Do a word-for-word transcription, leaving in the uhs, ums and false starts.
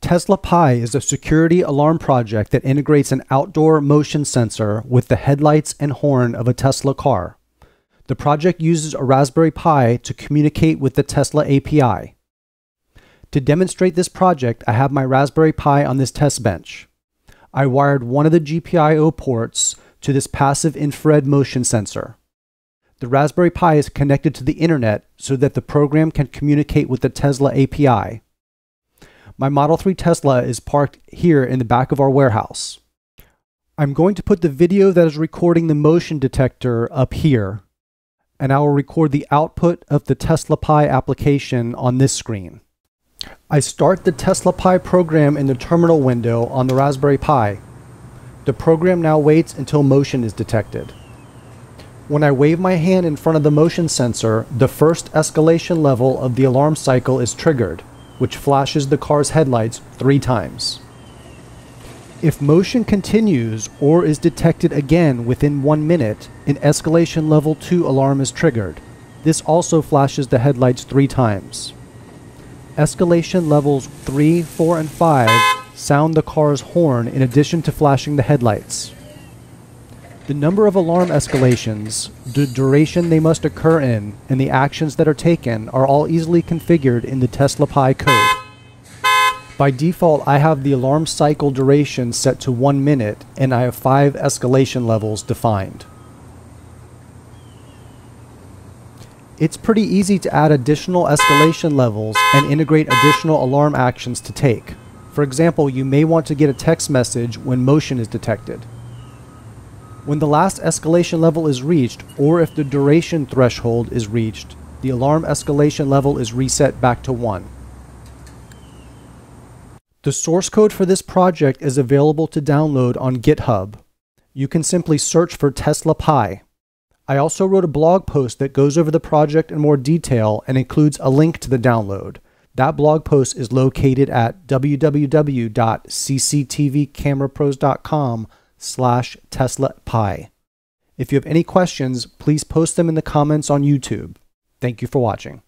TeslaPi is a security alarm project that integrates an outdoor motion sensor with the headlights and horn of a Tesla car. The project uses a Raspberry Pi to communicate with the Tesla A P I. To demonstrate this project, I have my Raspberry Pi on this test bench. I wired one of the G P I O ports to this passive infrared motion sensor. The Raspberry Pi is connected to the internet so that the program can communicate with the Tesla A P I. My Model three Tesla is parked here in the back of our warehouse. I'm going to put the video that is recording the motion detector up here, and I will record the output of the TeslaPi application on this screen. I start the TeslaPi program in the terminal window on the Raspberry Pi. The program now waits until motion is detected. When I wave my hand in front of the motion sensor, the first escalation level of the alarm cycle is triggered, which flashes the car's headlights three times. If motion continues or is detected again within one minute, an escalation level two alarm is triggered. This also flashes the headlights three times. Escalation levels three, four, and five sound the car's horn in addition to flashing the headlights. The number of alarm escalations, the duration they must occur in, and the actions that are taken are all easily configured in the TeslaPi code. By default, I have the alarm cycle duration set to one minute, and I have five escalation levels defined. It's pretty easy to add additional escalation levels and integrate additional alarm actions to take. For example, you may want to get a text message when motion is detected. When the last escalation level is reached, or if the duration threshold is reached, the alarm escalation level is reset back to one. The source code for this project is available to download on GitHub. You can simply search for TeslaPi. I also wrote a blog post that goes over the project in more detail and includes a link to the download. That blog post is located at w w w dot c c t v camera pros dot com slash TeslaPi. If you have any questions, please post them in the comments on YouTube. Thank you for watching.